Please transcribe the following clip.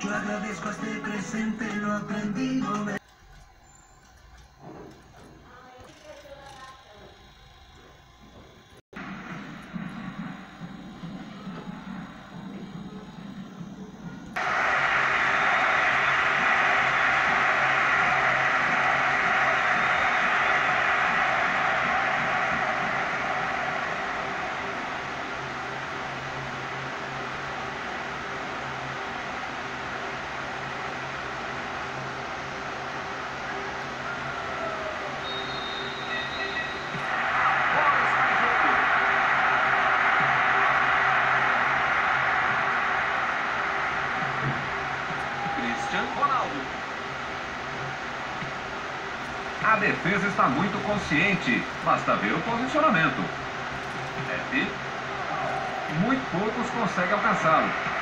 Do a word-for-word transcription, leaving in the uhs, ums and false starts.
Yo agradezco a este presente, lo aprendido. Ronaldo. A defesa está muito consciente, basta ver o posicionamento. F. Muito poucos conseguem alcançá-lo.